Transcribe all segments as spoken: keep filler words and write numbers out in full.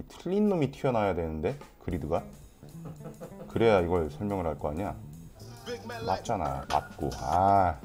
틀린 놈이 튀어나와야 되는데 그리드가 그래야 이걸 설명을 할 거 아니야. 맞잖아. 맞고. 아,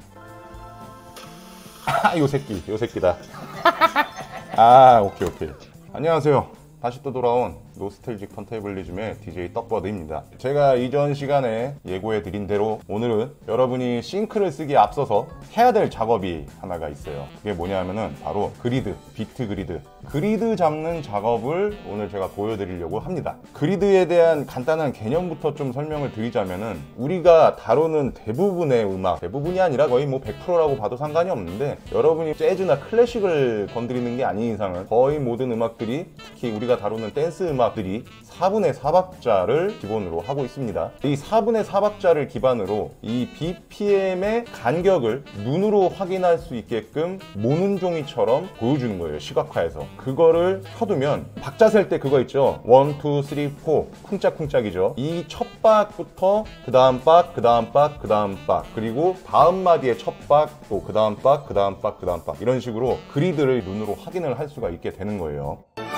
아, 요 새끼, 요 새끼다. 아, 오케이, 오케이. 안녕하세요. 다시 또 돌아온 노스텔직 턴테이블리즘의 디제이 떡버드입니다. 제가 이전 시간에 예고해 드린 대로 오늘은 여러분이 싱크를 쓰기에 앞서서 해야 될 작업이 하나가 있어요. 그게 뭐냐면은 바로 그리드, 비트 그리드. 그리드 잡는 작업을 오늘 제가 보여드리려고 합니다. 그리드에 대한 간단한 개념부터 좀 설명을 드리자면은 우리가 다루는 대부분의 음악, 대부분이 아니라 거의 뭐 백 퍼센트라고 봐도 상관이 없는데 여러분이 재즈나 클래식을 건드리는 게 아닌 이상은 거의 모든 음악들이 특히 우리가 다루는 댄스 음악들이 사분의 사 박자를 기본으로 하고 있습니다. 이 사분의 사 박자를 기반으로 이 비피엠의 간격을 눈으로 확인할 수 있게끔 모는 종이처럼 보여주는 거예요. 시각화해서. 그거를 켜두면 박자 셀 때 그거 있죠. 일, 이, 삼, 사 쿵짝쿵짝이죠. 이 첫 박부터 그 다음 박, 그 다음 박, 그 다음 박 그리고 다음 마디의 첫 박, 또 그 다음 박, 그 다음 박, 그 다음 박 이런 식으로 그리드를 눈으로 확인을 할 수가 있게 되는 거예요.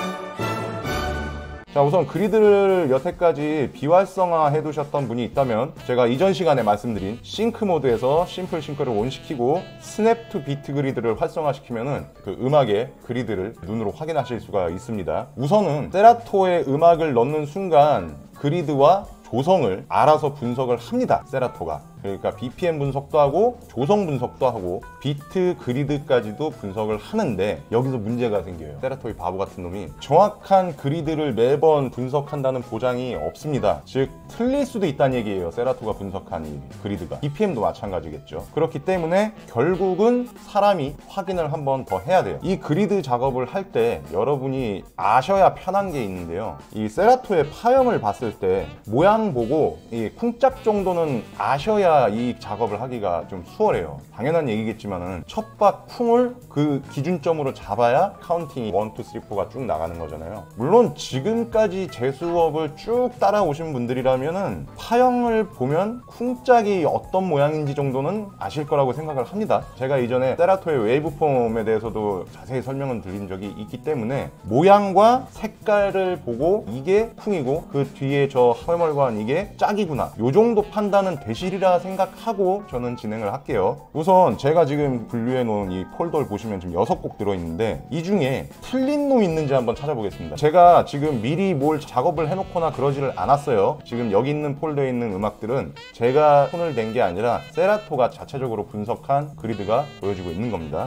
자, 우선 그리드를 여태까지 비활성화 해두셨던 분이 있다면 제가 이전 시간에 말씀드린 싱크 모드에서 심플 싱크를 온시키고 스냅 투 비트 그리드를 활성화시키면은 그 음악의 그리드를 눈으로 확인하실 수가 있습니다. 우선은 세라토의 음악을 넣는 순간 그리드와 조성을 알아서 분석을 합니다. 세라토가. 그러니까 비피엠 분석도 하고 조성 분석도 하고 비트 그리드까지도 분석을 하는데 여기서 문제가 생겨요. 세라토의 바보 같은 놈이 정확한 그리드를 매번 분석한다는 보장이 없습니다. 즉 틀릴 수도 있다는 얘기예요. 세라토가 분석한 이 그리드가. 비피엠도 마찬가지겠죠. 그렇기 때문에 결국은 사람이 확인을 한 번 더 해야 돼요. 이 그리드 작업을 할 때 여러분이 아셔야 편한 게 있는데요. 이 세라토의 파형을 봤을 때 모양 보고 이 쿵짝 정도는 아셔야 이 작업을 하기가 좀 수월해요. 당연한 얘기겠지만은 첫 박 쿵을 그 기준점으로 잡아야 카운팅이 일, 이, 삼, 사가 쭉 나가는 거잖아요. 물론 지금까지 제 수업을 쭉 따라오신 분들이라면은 파형을 보면 쿵짝이 어떤 모양인지 정도는 아실 거라고 생각을 합니다. 제가 이전에 세라토의 웨이브폼에 대해서도 자세히 설명을 드린 적이 있기 때문에 모양과 색깔을 보고 이게 쿵이고 그 뒤에 저 하멀관 이게 짝이구나 요 정도 판단은 되시리라 생각하고 저는 진행을 할게요. 우선 제가 지금 분류해 놓은 이 폴더를 보시면 지금 여섯 곡 들어있는데 이 중에 틀린 놈 있는지 한번 찾아보겠습니다. 제가 지금 미리 뭘 작업을 해놓거나 그러지를 않았어요. 지금 여기 있는 폴더에 있는 음악들은 제가 손을 댄 게 아니라 세라토가 자체적으로 분석한 그리드가 보여지고 있는 겁니다.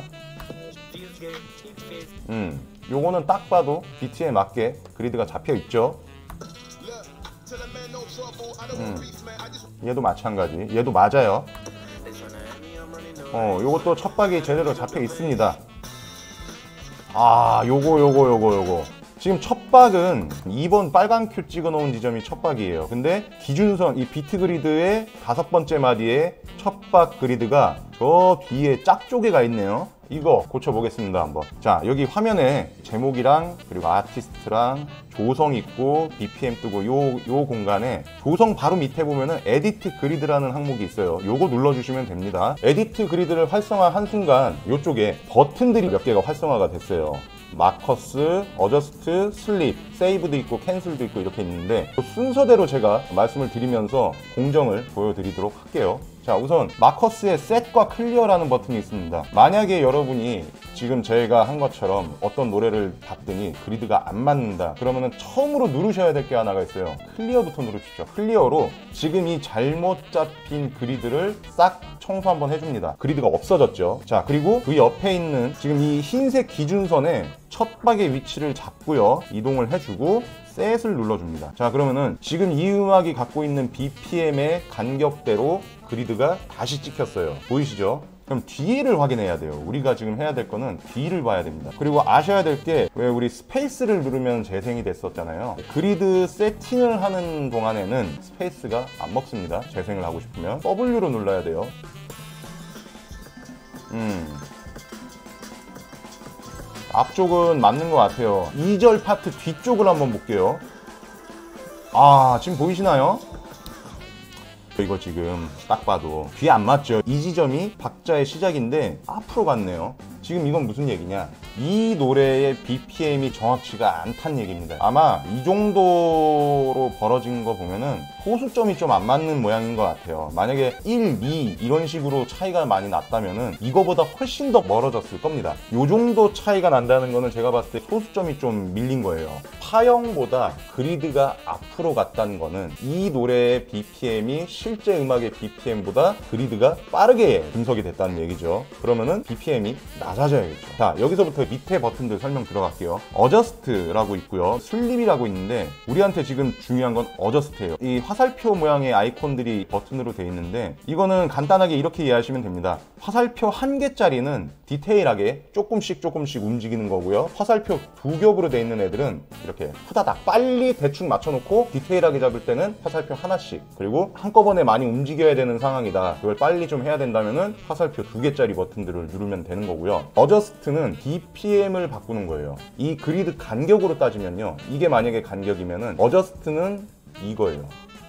음, 요거는 딱 봐도 비트에 맞게 그리드가 잡혀 있죠. 음, 얘도 마찬가지. 얘도 맞아요. 어, 요것도 첫 박이 제대로 잡혀 있습니다. 아, 요거 요거 요거 요거. 지금 첫 박은 이 번 빨간 큐 찍어 놓은 지점이 첫 박이에요. 근데 기준선 이 비트 그리드의 다섯 번째 마디에 첫 박 그리드가 저 뒤에 짝 쪼개가 있네요. 이거 고쳐보겠습니다 한번. 자, 여기 화면에 제목이랑 그리고 아티스트랑 조성 있고 비피엠 뜨고 요, 요 공간에 조성 바로 밑에 보면은 에디트 그리드라는 항목이 있어요. 요거 눌러주시면 됩니다. 에디트 그리드를 활성화한 순간 요쪽에 버튼들이 몇 개가 활성화가 됐어요. 마커스, 어저스트, 슬립, 세이브도 있고 캔슬도 있고 이렇게 있는데 순서대로 제가 말씀을 드리면서 공정을 보여드리도록 할게요. 자, 우선 마커스의 셋과 클리어라는 버튼이 있습니다. 만약에 여러분이 지금 제가 한 것처럼 어떤 노래를 봤더니 그리드가 안 맞는다 그러면은 처음으로 누르셔야 될 게 하나가 있어요. 클리어부터 누르십시오. 클리어로 지금 이 잘못 잡힌 그리드를 싹 청소 한번 해줍니다. 그리드가 없어졌죠. 자, 그리고 그 옆에 있는 지금 이 흰색 기준선에 첫 박의 위치를 잡고요. 이동을 해주고 셋을 눌러줍니다. 자, 그러면은 지금 이 음악이 갖고 있는 비피엠의 간격대로 그리드가 다시 찍혔어요. 보이시죠? 그럼 뒤를 확인해야 돼요. 우리가 지금 해야 될 거는 뒤를 봐야 됩니다. 그리고 아셔야 될 게 왜 우리 스페이스를 누르면 재생이 됐었잖아요. 그리드 세팅을 하는 동안에는 스페이스가 안 먹습니다. 재생을 하고 싶으면 더블유로 눌러야 돼요. 음. 앞쪽은 맞는 것 같아요. 이 절 파트 뒤쪽을 한번 볼게요. 아, 지금 보이시나요? 이거 지금 딱 봐도 뒤에 안 맞죠? 이 지점이 박자의 시작인데 앞으로 갔네요. 지금 이건 무슨 얘기냐, 이 노래의 비피엠이 정확치가 않다는 얘기입니다. 아마 이 정도로 벌어진 거 보면은 호수점이 좀 안 맞는 모양인 것 같아요. 만약에 일, 이 이런 식으로 차이가 많이 났다면은 이거보다 훨씬 더 멀어졌을 겁니다. 요 정도 차이가 난다는 거는 제가 봤을 때 호수점이 좀 밀린 거예요. 파형보다 그리드가 앞으로 갔다는 거는 이 노래의 비피엠이 실제 음악의 비피엠보다 그리드가 빠르게 분석이 됐다는 얘기죠. 그러면은 비피엠이 낮아져야겠죠. 자, 여기서부터 밑에 버튼들 설명 들어갈게요. 어저스트라고 있고요, 슬립이라고 있는데 우리한테 지금 중요한 건 어저스트예요. 이 화살표 모양의 아이콘들이 버튼으로 돼 있는데 이거는 간단하게 이렇게 이해하시면 됩니다. 화살표 한 개짜리는 디테일하게 조금씩 조금씩 움직이는 거고요, 화살표 두 겹으로 돼 있는 애들은 이렇게 후다닥 빨리 대충 맞춰놓고 디테일하게 잡을 때는 화살표 하나씩, 그리고 한꺼번에 많이 움직여야 되는 상황이다, 그걸 빨리 좀 해야 된다면은 화살표 두 개짜리 버튼들을 누르면 되는 거고요. 어저스트는 비피엠을 바꾸는 거예요. 이 그리드 간격으로 따지면요, 이게 만약에 간격이면은 어저스트는 이거예요.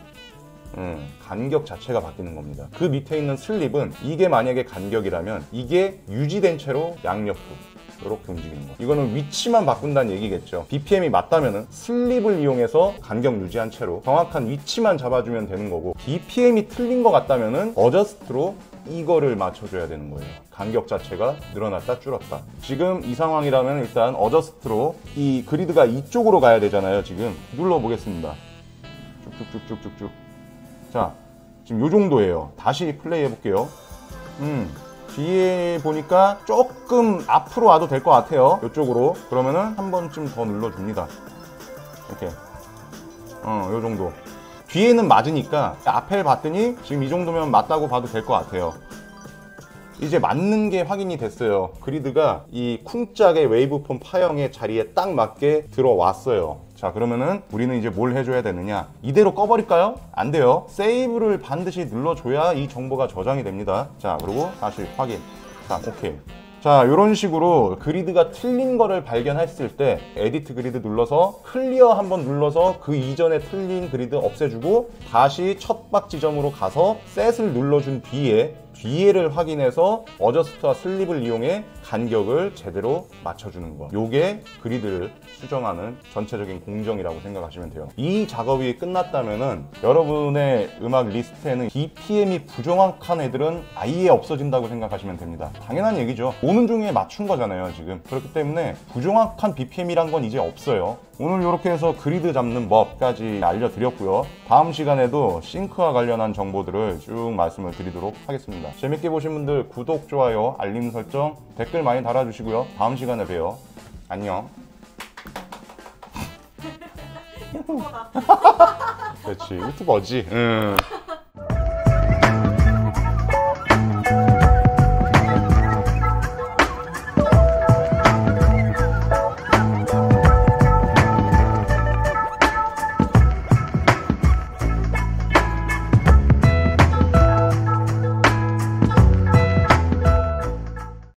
음, 간격 자체가 바뀌는 겁니다. 그 밑에 있는 슬립은 이게 만약에 간격이라면 이게 유지된 채로 양옆으로 이렇게 움직이는 거. 이거는 위치만 바꾼다는 얘기겠죠. 비피엠이 맞다면은 슬립을 이용해서 간격 유지한 채로 정확한 위치만 잡아주면 되는 거고, 비피엠이 틀린 것 같다면은 어저스트로 이거를 맞춰줘야 되는 거예요. 간격 자체가 늘어났다 줄었다. 지금 이 상황이라면 일단 어저스트로 이 그리드가 이쪽으로 가야 되잖아요. 지금 눌러보겠습니다. 쭉쭉쭉쭉쭉쭉. 자, 지금 요 정도예요. 다시 플레이 해볼게요. 음, 뒤에 보니까 조금 앞으로 와도 될 것 같아요. 이쪽으로. 그러면은 한 번쯤 더 눌러줍니다. 이렇게. 어, 요 정도. 뒤에는 맞으니까 앞에 봤더니 지금 이 정도면 맞다고 봐도 될 것 같아요. 이제 맞는 게 확인이 됐어요. 그리드가 이 쿵짝의 웨이브폼 파형의 자리에 딱 맞게 들어왔어요. 자, 그러면은 우리는 이제 뭘 해줘야 되느냐, 이대로 꺼버릴까요? 안 돼요. 세이브를 반드시 눌러줘야 이 정보가 저장이 됩니다. 자, 그리고 다시 확인. 자, 오케이. 자, 이런 식으로 그리드가 틀린 거를 발견했을 때 에디트 그리드 눌러서 클리어 한번 눌러서 그 이전에 틀린 그리드 없애주고 다시 첫 박 지점으로 가서 셋을 눌러준 뒤에 뒤에를 확인해서 어저스트와 슬립을 이용해 간격을 제대로 맞춰주는 거. 요게 그리드를 수정하는 전체적인 공정이라고 생각하시면 돼요. 이 작업이 끝났다면은 여러분의 음악 리스트에는 비피엠이 부정확한 애들은 아예 없어진다고 생각하시면 됩니다. 당연한 얘기죠. 오는 중에 맞춘 거잖아요, 지금. 그렇기 때문에 부정확한 비피엠이란 건 이제 없어요. 오늘 이렇게 해서 그리드 잡는 법까지 알려드렸고요. 다음 시간에도 싱크와 관련한 정보들을 쭉 말씀을 드리도록 하겠습니다. 재밌게 보신 분들 구독, 좋아요, 알림 설정, 댓글 많이 달아주시고요. 다음 시간에 봬요. 안녕. 유튜버다. 그렇지, 유튜버지. 응.